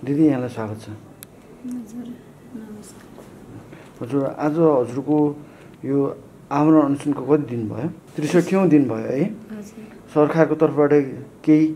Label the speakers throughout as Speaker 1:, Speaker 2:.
Speaker 1: दिदी यहाँलाई स्वागत छ।
Speaker 2: हजुर नमस्कार।
Speaker 1: हजुर आज हजुरको यो आमरण अनसनको कति दिन भयो? 63औं दिन भयो है?
Speaker 2: हजुर।
Speaker 1: सरकारको तर्फबाट केही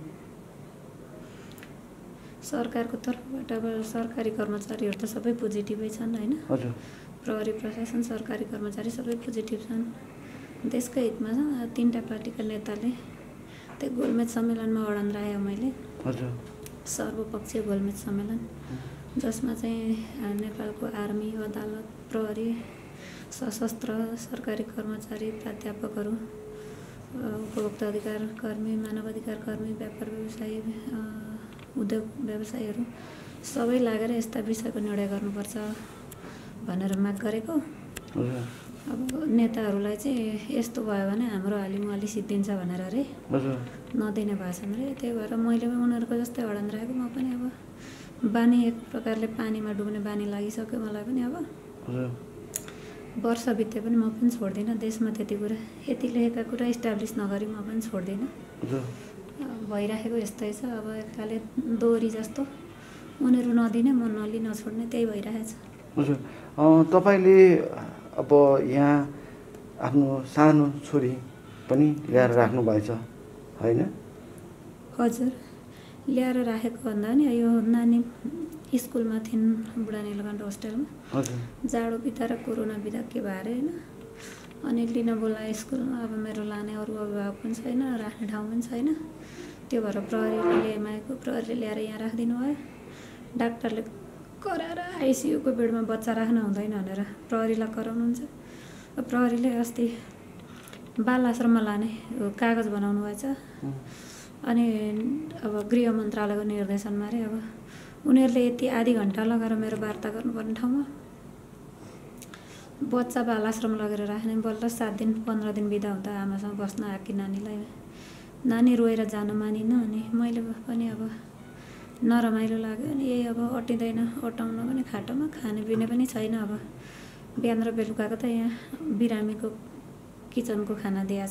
Speaker 2: सरकारको तर्फबाट अब सरकारी कर्मचारीहरू त सबै पोजिटिभै छन् हैन?
Speaker 1: हजुर।
Speaker 2: प्रहरी प्रशासन सरकारी कर्मचारी सबै पोजिटिभ छन्। देशकै हितमा छ। तीनटा पार्टीका नेताले त्यो गोलमेज सम्मेलनमा अडान राखेँ मैले।
Speaker 1: हजुर।
Speaker 2: सर्वपक्षीय गोलमेज सम्मेलन जसमा चाहिँ नेपालको आर्मी, अदालत, प्रहरी, सशस्त्र सरकारी कर्मचारी, प्राध्यापकहरू, उपभोक्ता अधिकार कर्मी, मानव अधिकार कर्मी, व्यापार व्यवसायी, उद्योग व्यवसायीहरू सबै लागेर यस्ता विषयको निर्णय गर्नुपर्छ भनेर माग गरेको। अब नेताहरूलाई चाहिँ यस्तो भयो भने हाम्रो हालिमुहाली सिद्धिन्छ भनेर अरे नदिने भएछन् अरे। त्यही भएर मैले उनीहरूको जस्तै अडान राखेको। म पनि अब बानी एक प्रकारले पानीमा डुब्ने बानी लागिसक्यो मलाई पनि। अब वर्ष बिते पनि म पनि छोड्दिनँ। देशमा त्यति कुरा यति लेखेका कुरा इस्टाब्लिस नगरी म पनि छोड्दिनँ। भइराखेको यस्तै छ। अब एकखाले दोहोरी जस्तो उनीहरू नदिने म नलि नछोड्ने त्यही भइरहेछ।
Speaker 1: हजुर। तपाईँले अब यहाँ आफ्नो सानो छोरी पनि ल्याएर राख्नु भएछ होइन?
Speaker 2: हजुर। ल्याएर राखेको भन्दा नि यो नानी स्कुलमा थिइन् बुढा नीलकण्ठ होस्टेलमा।
Speaker 1: हजुर।
Speaker 2: जाडो बिता र कोरोना बिता के भएर होइन। अनि लिन बोलाए स्कुलमा। अब मेरो लाने अरू अभिभावक पनि छैन, राख्ने ठाउँ पनि छैन। त्यो भएर प्रहरीले ल्याइमागेको। प्रहरीले ल्याएर यहाँ राखिदिनु भयो। डाक्टरले कराएर आइसियुको बेडमा बच्चा राख्न हुँदैन भनेर प्रहरीलाई कराउनुहुन्छ। प्रहरीले अस्ति बाल आश्रममा लाने कागज बनाउनु भएछ। अनि अब गृह मन्त्रालयको निर्देशनमा अरे अब उनीहरूले यति आधी घन्टा लगाएर मेरो वार्ता गर्नुपर्ने ठाउँमा बच्चा बाल आश्रम लगेर राख्ने। बल्ल 7 दिन 15 दिन बिदा हुँदा आमासँग बस्न आएकी नानीलाई नानी रोएर जान मानिन। अनि मैले पनि अब नरमाइलो लाग्यो। अनि यही अब अटिँदैन, अटाउन पनि खाटोमा, खाने पिउने पनि छैन। अब बिहान र बेलुकाको त यहाँ बिरामीको किचनको खाना दिएछ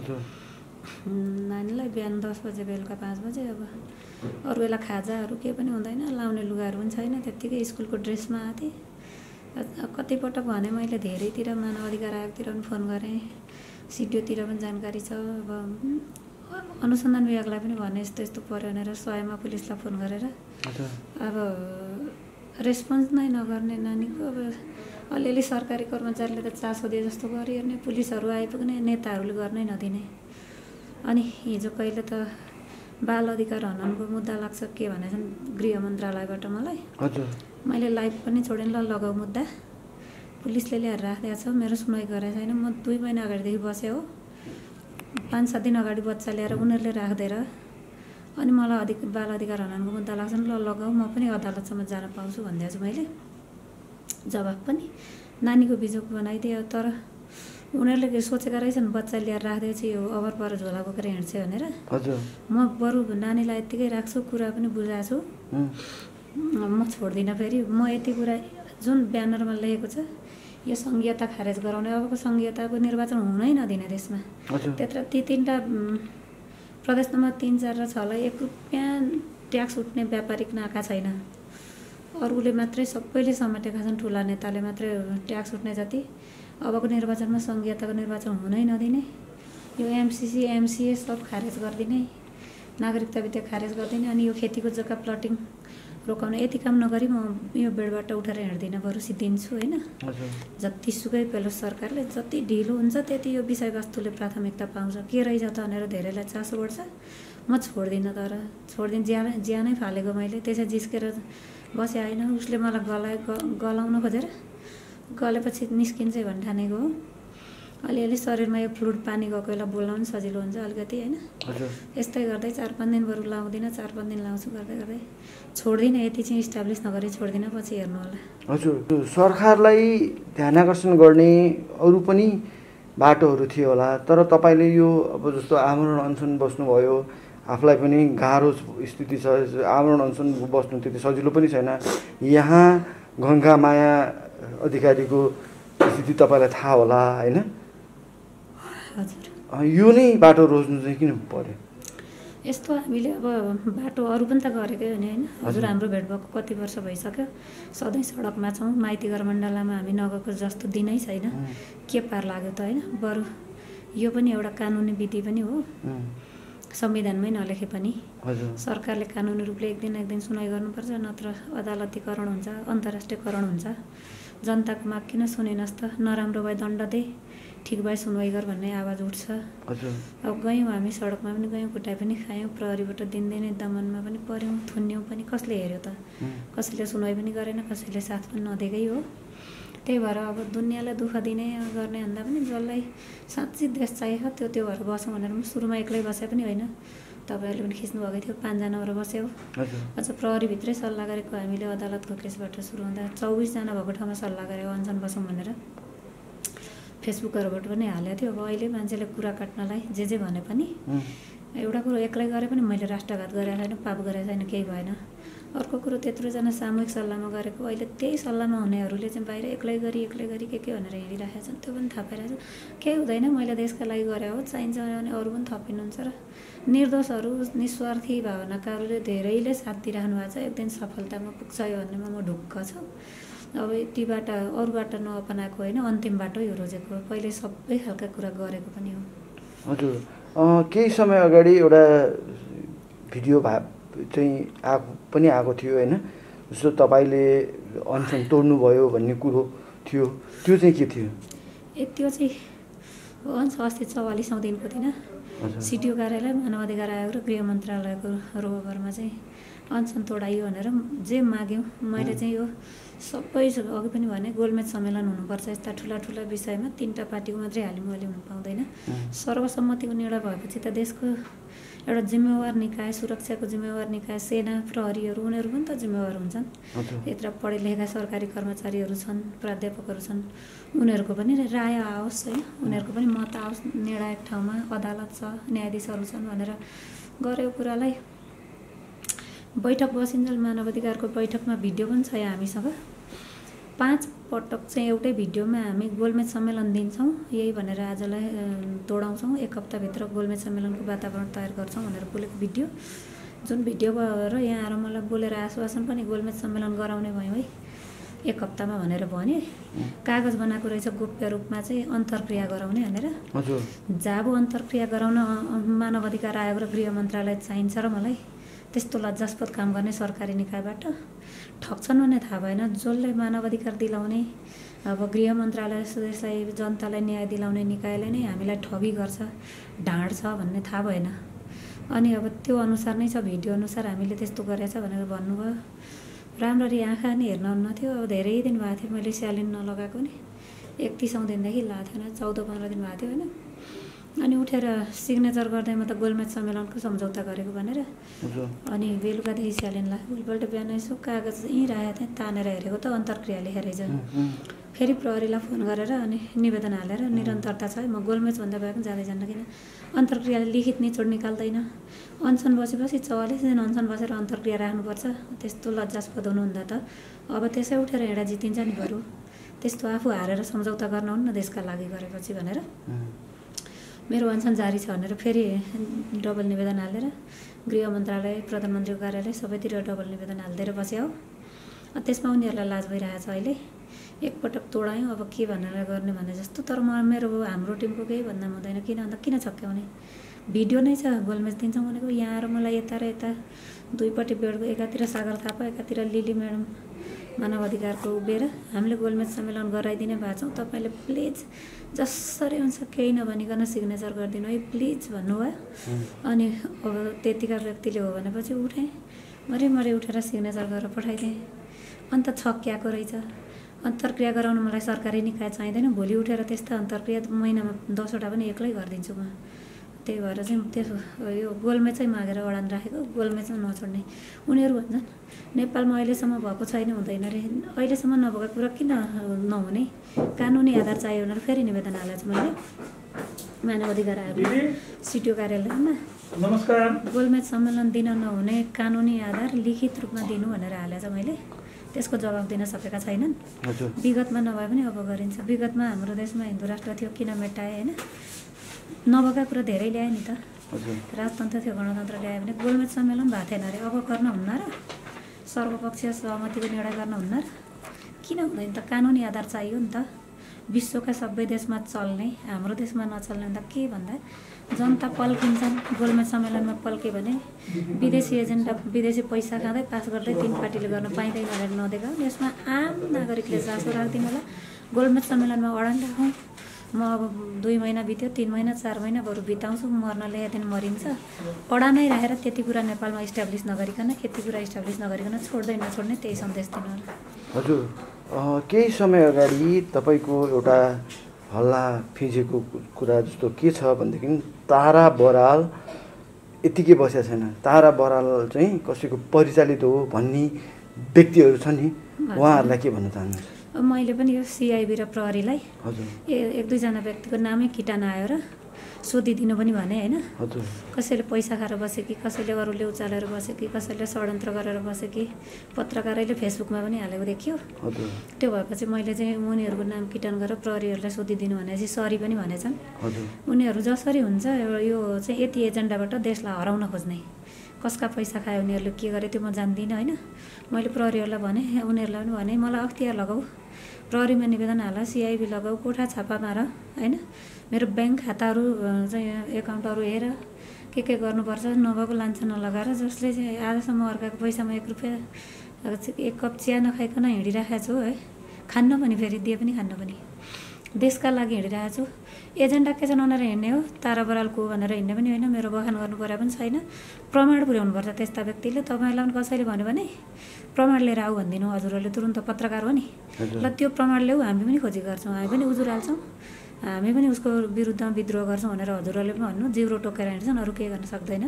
Speaker 2: नानीलाई। बिहान 10 बजे बेलुका 5 बजे। अब अरू बेला खाजाहरू केही पनि हुँदैन। लाउने लुगाहरू पनि छैन। त्यत्तिकै स्कुलको ड्रेसमा आएको थिएँ। कतिपटक भने मैले धेरैतिर मानव अधिकार आयोगतिर पनि फोन गरेँ, सिडिओतिर पनि जानकारी छ। अब अनुसन्धान विभागलाई पनि भने यस्तो यस्तो पर्यो भनेर, स्वयंमा पुलिसलाई फोन गरेर। अब रेस्पोन्स नै नगर्ने नानीको। अब अलिअलि सरकारी कर्मचारीले त चासो दिए जस्तो गरिहेर्ने, पुलिसहरू आइपुग्ने, नेताहरूले गर्नै नदिने। अनि हिजो कहिले त बाल अधिकार हननको मुद्दा लाग्छ के भनेछन् गृह मन्त्रालयबाट मलाई। मैले लाइभ पनि छोडेँ। ल लगाऊ मुद्दा, पुलिसले ल्याएर राखिदिएको छ, मेरो सुनवाई गरेको छैन। म 2 महिना अगाडिदेखि बसेँ हो। 5-7 दिन अगाडि बच्चा ल्याएर उनीहरूले राख्दिएर अनि मलाई बाल अधिकार हननको मुद्दा लाग्छ ल लगाऊ, म पनि अदालतसम्म जान पाउँछु भनिदिएको छु मैले। जवाफ पनि नानीको बिजोग बनाइदियो। तर उनीहरूले के सोचेका रहेछन् बच्चा ल्याएर राखिदिएपछि यो अभर पर झोला बोकेर हिँड्छ भनेर। म बरु नानीलाई यत्तिकै राख्छु, कुरा पनि बुझाएको छु, म छोड्दिनँ। फेरि म यति कुरा जुन ब्यानरमा लेखेको छ यो सङ्घीयता खारेज गराउने। अबको सङ्घीयताको निर्वाचन हुनै नदिने देशमा। त्यत्र ती 3टा प्रदेश नम्बर 3, 4 र 6 लाई 1 रुपियाँ ट्याक्स उठ्ने व्यापारिक नाका छैन। अरूले मात्रै सबैले समेटेका छन्। ठुला नेताले मात्रै ट्याक्स उठ्ने जति। अबको निर्वाचनमा सङ्घीयताको निर्वाचन हुनै नदिने। यो एमसिसी एमसिए सब खारेज गरिदिने, नागरिकता विधेयक खारेज गरिदिने। अनि यो खेतीको जग्गा प्लटिङ रोकाउने। यति काम नगरी म यो बेडबाट उठेर हिँड्दिनँ, बरु सिद्धिन्छु होइन। जतिसुकै पेलोस् सरकारले, जति ढिलो हुन्छ त्यति यो विषयवस्तुले प्राथमिकता पाउँछ। के रहेछ त भनेर धेरैलाई चासो बढ्छ। म छोड्दिनँ। तर छोड्दिनँ। ज्यानै फालेको मैले। त्यसै जिस्केर बसे होइन। उसले मलाई गलाउन खोजेर गलेपछि निस्किन्छ भन्ने ठानेको हो। अलिअलि शरीरमा यो फ्लुइड पानी गएको बेला बोल्न पनि सजिलो हुन्छ अलिकति होइन। यस्तै गर्दै 4-5 दिन बरु लाउँदिनँ, 4-5 दिन लाउँछु गर्दै गर्दै छोड्दिनँ। यति चाहिँ इस्टाब्लिस नगरी छोड्दिनँ, पछि हेर्नु होला।
Speaker 1: हजुर। सरकारलाई ध्यानाकर्षण गर्ने अरू पनि बाटोहरू थियो होला, तर तपाईँले यो अब जस्तो आमरण अनसन बस्नुभयो, आफूलाई पनि गाह्रो स्थिति छ, आमरण अनसन बस्नु त्यति सजिलो पनि छैन। यहाँ गङ्गा माया अधिकारीको स्थिति तपाईँलाई थाहा होला होइन? यो नै बाटो रोज्नु चाहिँ किन पर्यो?
Speaker 2: यस्तो हामीले अब बाटो अरू पनि त गरेकै हो नि होइन। हजुर हाम्रो भेट भएको कति वर्ष भइसक्यो, सधैँ सडकमा छौँ। माइतीघर मण्डलामा हामी नगएको जस्तो दिनै छैन। के पार लाग्यो त होइन। बरु यो पनि एउटा कानुनी विधि पनि हो, संविधानमै नलेखे पनि सरकारले कानुनी रूपले एक दिन सुनाइ गर्नुपर्छ, नत्र अदालतीकरण हुन्छ, अन्तर्राष्ट्रियकरण हुन्छ। जनताको माग किन सुनेनस् त, नराम्रो भए दण्ड दे, ठिक भए सुनवाई गर भन्ने आवाज उठ्छ। अब गयौँ हामी सडकमा पनि गयौँ, कुटाइ पनि खायौँ, प्रहरीबाट दिनदिनै दमनमा पनि पऱ्यौँ, थुन्यौँ पनि। कसले हेऱ्यो त, कसैले सुनवाई पनि गरेन, कसैले साथ पनि नदिएकै हो। त्यही भएर अब दुनियाँलाई दुःख दिने गर्ने भन्दा पनि जसलाई साँच्चै देश चाहिएको त्यो भएर बसौँ भनेर म सुरुमा एक्लै बसे पनि होइन। तपाईँहरूले पनि खिच्नु भएको थियो, 5 जना भएर बस्यो। अझ प्रहरीभित्रै सल्लाह गरेको हामीले, अदालतको केसबाट सुरु हुँदा 24 जना भएको ठाउँमा सल्लाह गरेको अनसन बसौँ भनेर। फेसबुकहरूबाट पनि हालेको थियो। अब अहिले मान्छेले कुरा काट्नलाई जे भने पनि एउटा कुरो एक्लै गरे पनि मैले राष्ट्रघात गरेको छैन, पाप गरेको छैन, केही भएन। अर्को कुरो त्यत्रोजना सामूहिक सल्लाहमा गरेको, अहिले त्यही सल्लाहमा हुनेहरूले चाहिँ बाहिर एक्लै गरी के भनेर हिँडिराखेका छन्। त्यो पनि थाहा पाइरहेको छ। केही हुँदैन, मैले देशका लागि गरे हो, चाहिन्छ भने अरू पनि थपिनुहुन्छ। र निर्दोषहरू, निस्वार्थी भावनाकाहरूले धेरैले साथ दिइराख्नु भएको छ। एक दिन सफलतामा पुग्छ यो भन्नेमा म ढुक्क छु। अब यतिबाट अरूबाट नअपनाएको होइन, अन्तिम बाटो यो रोजेको। पहिले सबै खालका कुरा गरेको पनि हो।
Speaker 1: हजुर, केही समय अगाडि एउटा भिडियो चाहिँ आएको थियो होइन, जस्तो तपाईँले अनसन तोड्नुभयो भन्ने कुरो थियो। त्यो चाहिँ के थियो?
Speaker 2: त्यो चाहिँ अस्ति 44औँ दिनको दिन सिडिओ कार्यालय, मानव अधिकार आयोग र गृह मन्त्रालयको रोबरमा चाहिँ अनसन तोडाइयो भनेर जे माग्यौँ। मैले चाहिँ यो सबै अघि पनि भने गोलमेज सम्मेलन हुनुपर्छ, यस्ता ठुला विषयमा 3टा पार्टीको मात्रै हालिमुहाली हुनु पाउँदैन। सर्वसम्मतिको निर्णय भएपछि त देशको एउटा जिम्मेवार निकाय, सुरक्षाको जिम्मेवार निकाय, सेना, प्रहरीहरू, उनीहरू पनि त जिम्मेवार हुन्छन्। यत्र पढे लेखेका सरकारी कर्मचारीहरू छन्, प्राध्यापकहरू छन्, उनीहरूको पनि राय आओस् होइन, उनीहरूको पनि मत आओस्। निर्णायक ठाउँमा अदालत छ, न्यायाधीशहरू छन् भनेर गरेको कुरालाई बैठक बसिन्जेल मानव अधिकारको बैठकमा भिडियो पनि छ हामीसँग। 5 पटक चाहिँ एउटै भिडियोमा हामी गोलमेज सम्मेलन दिन्छौँ यही भनेर आजलाई तोडाउँछौँ। 1 हप्ताभित्र गोलमेज सम्मेलनको वातावरण तयार गर्छौँ भनेर बोलेको भिडियो, जुन भिडियो र यहाँ आएर मलाई बोलेर आश्वासन पनि गोलमेज सम्मेलन गराउने भयौँ है 1 हप्तामा भनेर भने। कागज बनाएको रहेछ गोप्य रूपमा चाहिँ अन्तर्क्रिया गराउने भनेर। जाबो अन्तर्क्रिया गराउन मानव अधिकार आयोग र गृह मन्त्रालय चाहिन्छ र मलाई त्यस्तो लज्जास्पद काम गर्ने सरकारी निकायबाट ठग्छन् भन्ने थाहा भएन। जसले मानव अधिकार दिलाउने, अब गृह मन्त्रालय देशलाई जनतालाई न्याय दिलाउने निकायले नै हामीलाई ठगी गर्छ, ढाँड्छ भन्ने थाहा भएन। अनि अब त्यो अनुसार नै छ, भिडियो अनुसार हामीले त्यस्तो गरेछ भनेर भन्नुभयो। राम्ररी आँखा नि हेर्नुहुन्न थियो। अब धेरै दिन भएको थियो मैले स्यालिन नलगाएको नि, 31औँ दिनदेखि लगाएको थिएन, 14-15 दिन भएको थियो होइन। अनि उठेर सिग्नेचर गर्दै म त गोलमेज सम्मेलनको सम्झौता गरेको भनेर अनि बेलुकादेखि स्यालिन लाग्यो। भोलिपल्ट बिहान यसो कागज यहीँ राखेको थिएँ, तानेर हेरेको त अन्तर्क्रिया लेखेर रहेछ। फेरि प्रहरीलाई फोन गरेर अनि निवेदन हालेर निरन्तरता छ, म गोलमेजभन्दा भए पनि जाँदै जान्न, किन अन्तर्क्रियाले लिखित निचोड निकाल्दैन। अनसन बसेपछि 44 दिन अनसन बसेर अन्तर्क्रिया राख्नुपर्छ, त्यस्तो लज्जास्पद हुनुहुँदा त अब त्यसै उठेर हिँडा जितिन्छ नि। बरु त्यस्तो आफू हारेर सम्झौता गर्न हुन्न देशका लागि गरेपछि भनेर मेरो अनसन जारी छ भनेर फेरि डबल निवेदन हालेर गृह मन्त्रालय, प्रधानमन्त्रीको कार्यालय सबैतिर डबल निवेदन हालिदिएर बस्यो। त्यसमा उनीहरूलाई लाज भइरहेछ। अहिले एकपटक तोडायौँ, अब के भनेर गर्ने भने जस्तो। तर हाम्रो टिमको केही भन्दा हुँदैन। किन भन्दा किन छक्क्याउने, भिडियो नै छ। गोलमेज दिन्छौँ भनेको यहाँ आएर मलाई यता र यता दुईपट्टि बेडको, एकातिर सागर थापा, एकातिर लिली म्याडम मानव अधिकारको उभिएर हामीले गोलमेज सम्मेलन गराइदिने भएको छौँ, तपाईँले प्लिज जसरी हुन्छ केही नभनिकन सिग्नेचर गरिदिनु है प्लिज भन्नुभयो। अनि अब त्यतिका व्यक्तिले हो भनेपछि उठेँ, मरी उठेर सिग्नेचर गरेर पठाइदिएँ। अन्त छक्क्याएको रहेछ। अन्तर्क्रिया गराउन मलाई सरकारी निकाय चाहिँदैन, भोलि उठेर त्यस्ता अन्तर्क्रिया महिनामा 10वटा पनि एक्लै गरिदिन्छु म। त्यही भएर चाहिँ त्यसो यो गोलमेज चाहिँ मागेर अडान राखेको, गोलमेजमा नछोड्ने। उनीहरू भन्छन् नेपालमा अहिलेसम्म भएको छैन, हुँदैन रे। अहिलेसम्म नभएको कुरा किन नहुने, कानुनी आधार चाहियो भनेर फेरि निवेदन हालेको छु मैले मानव अधिकार आयोगमा, सिडिओ कार्यालयमा।
Speaker 3: नमस्कार।
Speaker 2: गोलमेज सम्मेलन दिन नहुने कानुनी आधार लिखित रूपमा दिनु भनेर हालेको छ मैले। त्यसको जवाब दिन सकेका छैनन्। विगतमा नभए पनि अब गरिन्छ। विगतमा हाम्रो देशमा हिन्दू राष्ट्र थियो, किन मेटाए होइन, नभएका कुरा धेरै ल्याए नि त। राजतन्त्र थियो गणतन्त्र ल्यायो भने गोलमेज सम्मेलन भएको थिएन अरे, अब गर्न हुन्न र? सर्वपक्षीय सहमतिको निर्णय गर्न हुन्न र? किन हुँदैन त? कानुनी आधार चाहियो नि त। विश्वका सबै देशमा चल्ने, हाम्रो देशमा नचल्ने भन्दा के भन्दा जनता पल्किन्छन्। गोलमेज सम्मेलनमा पल्क्यो भने विदेशी एजेन्डा, विदेशी पैसा खाँदै पास गर्दै 3 पार्टीले गर्न पाइँदैन भनेर नदेखाऊ। यसमा आम नागरिकले चासो राख्दिनु होला। गोलमेज सम्मेलनमा अडान राखौँ। म अब 2 महिना बित्यो, 3 महिना 4 महिना बरु बिताउँछु, मर्नले यति मरिन्छ। अडानै राखेर त्यति कुरा नेपालमा इस्टाब्लिस नगरिकन, यति कुरा इस्टाब्लिस नगरिकन छोड्दै नछोड्ने त्यही सन्देश दिनु होला।
Speaker 1: हजुर, केही समय अगाडि तपाईँको एउटा हल्ला फिजेको कुरा जस्तो के छ भनेदेखि तारा बराल यतिकै बसेको छैन। तारा बराल चाहिँ कसैको परिचालित हो भन्ने व्यक्तिहरू छन् नि, उहाँहरूलाई के भन्न चाहनुहुन्छ?
Speaker 2: मैले पनि यो सिआइबी र प्रहरीलाई
Speaker 1: हजुर
Speaker 2: 1-2 जना व्यक्तिको नामै किटान आयो र सोधिदिनु पनि भने होइन।
Speaker 1: हजुर,
Speaker 2: कसैले पैसा खाएर बसे कि, कसैले अरूले उचालेर बसे कि, कसैले षड्यन्त्र गरेर बसे कि, पत्रकारैले फेसबुकमा पनि हालेको देखियो।
Speaker 1: हजुर,
Speaker 2: त्यो भएपछि मैले चाहिँ उनीहरूको नाम किटान गरेर प्रहरीहरूलाई सोधिदिनु भनेपछि सरी पनि भनेछन्।
Speaker 1: हजुर,
Speaker 2: उनीहरू जसरी हुन्छ यो चाहिँ यति एजेन्डाबाट देशलाई हराउन खोज्ने, कसका पैसा खायो, उनीहरूले के गरे त्यो म जान्दिनँ होइन। मैले प्रहरीहरूलाई भने, उनीहरूलाई पनि भने मलाई अख्तियार लगाऊ, प्रहरीमा निवेदन हाल, सिआइबी लगाऊ, कोठा छापा मार होइन। मेरो ब्याङ्क खाताहरू चाहिँ एकाउन्टहरू हेर, के गर्नुपर्छ, नभएको लान्छना लगाएर जसले चाहिँ आजसम्म अर्काको पैसामा 1 रुपियाँ 1 कप चिया नखाइकन हिँडिरहेको छु है, खान्न पनि फेरि दिए पनि खान्न पनि, देशका लागि हिँडिरहेको छु। एजेन्डा के छ भनेर हिँड्ने हो, तारा बरालको भनेर हिँड्ने पनि होइन, मेरो बखान गर्नु परे पनि छैन। प्रमाण पुर्याउनुपर्छ त्यस्ता व्यक्तिले। तपाईँहरूलाई पनि कसैले भन्यो भने प्रमाण लिएर आऊ भनिदिनु, हजुरहरूले तुरुन्त पत्रकार हो नि, ल त्यो प्रमाण ल्याऊ, हामी पनि खोजी गर्छौँ, हामी पनि उजुर हाल्छौँ, हामी पनि उसको विरुद्धमा विद्रोह गर्छौँ भनेर हजुरहरूले पनि भन्नु। जिउरो टोकेर हिँड्छन्, अरू केही गर्न सक्दैन।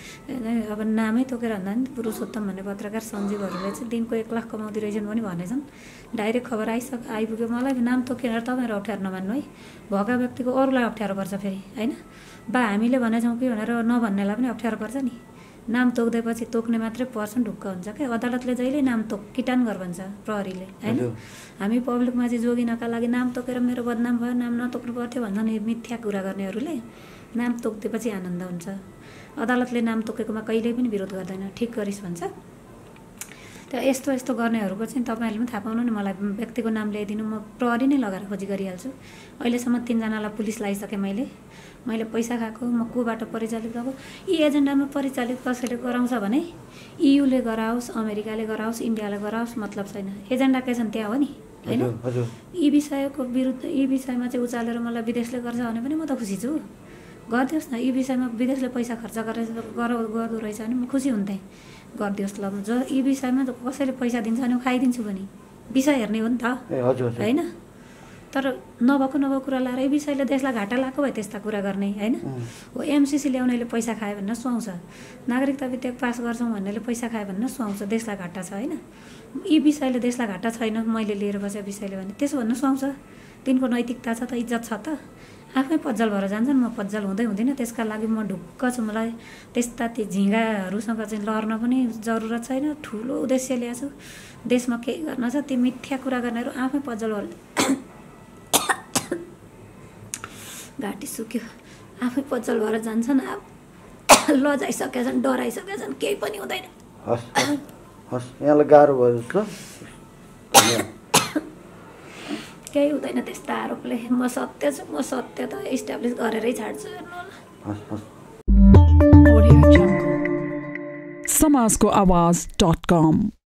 Speaker 2: अब नामै तोकेर भन्दा नि पुरुषोत्तम भन्ने पत्रकार सञ्जीवहरूले चाहिँ दिनको 1 लाख कमाउँदै रहेछन् पनि भनेछन्। डाइरेक्ट खबर आइपुग्यो। मलाई नाम तोकेर तपाईँहरू अप्ठ्यारो नमान्नु है, भएका व्यक्तिको अरूलाई अप्ठ्यारो पर्छ फेरि होइन। बा हामीले भनेछौँ कि भनेर नभन्नेलाई पनि अप्ठ्यारो पर्छ नि। नाम तोक्दैपछि तोक्ने मात्रै पर्सन ढुक्क हुन्छ क्या। अदालतले जहिले नाम किटान गर भन्छ प्रहरीले होइन। हामी पब्लिकमा चाहिँ जोगिनका लागि नाम तोकेर मेरो बदनाम भयो, नाम नतोक्नु पर्थ्यो भन्छन् मिथ्या कुरा गर्नेहरूले। नाम तोक्दिएपछि आनन्द हुन्छ। अदालतले नाम तोकेकोमा कहिल्यै पनि विरोध गर्दैन, ठिक गरिस् भन्छ। त्यो यस्तो गर्नेहरूको चाहिँ तपाईँहरूले पनि थाहा पाउनु नि। मलाई व्यक्तिको नाम ल्याइदिनु, म प्रहरी नै लगाएर खोजी गरिहाल्छु। अहिलेसम्म 3 जनालाई पुलिस लगाइसकेँ मैले पैसा खाएको, म कोबाट परिचालित भएको। यी एजेन्डामा परिचालित कसैले गराउँछ भने इयुले गराओस्, अमेरिकाले गराओस्, इन्डियाले गराओस्, मतलब छैन। एजेन्डा के छन् त्यहाँ हो नि होइन। यी विषयको विरुद्ध, यी विषयमा चाहिँ उचालेर मलाई विदेशले गर्छ भने पनि म त खुसी छु। गरिदियोस् न। यी विषयमा विदेशले पैसा खर्च गर्दो रहेछ भने म खुसी हुन्थेँ, गरिदियोस् ल। यी विषयमा कसैले पैसा दिन्छ भने खाइदिन्छु पनि, विषय हेर्ने हो नि त होइन। तर नभएको कुरा लाएर यी विषयले देशलाई घाटा लगाएको भए त्यस्ता कुरा गर्ने होइन। हो एमसिसी ल्याउनेले पैसा खायो भनेर सुहाउँछ, नागरिकता विधेयक पास गर्छौँ भन्नेले पैसा खायो भनेर सुहाउँछ, देशलाई घाटा छ होइन। यी विषयले देशलाई घाटा छैन मैले लिएर बसेको विषयले भने त्यसो भन्न सुहाउँछ। तिनको नैतिकता छ त, इज्जत छ त। आफै पज्जल भएर जान्छन्, म पज्जल हुँदिनँ। त्यसका लागि म ढुक्क छु। मलाई त्यस्ता ती झिँगाहरूसँग चाहिँ लड्न पनि जरुरत छैन। ठुलो उद्देश्य ल्याएको छु, देशमा केही गर्न छ। ती मिथ्या कुरा गर्नेहरू आफै पज्जल भएर घाँटी सुक्यो, आफै पज्जल भएर जान्छन्, लजाइसकेका छन्, डराइसकेका छन्, केही पनि हुँदैन।
Speaker 1: हस् यहाँलाई गाह्रो भयो जस्तो।
Speaker 2: केही हुँदैन त्यस्ता आरोपले। म सत्य छु, म सत्य त इस्टाब्लिस गरेरै छाड्छु। हेर्नु होला।
Speaker 3: समाजको आवाज.com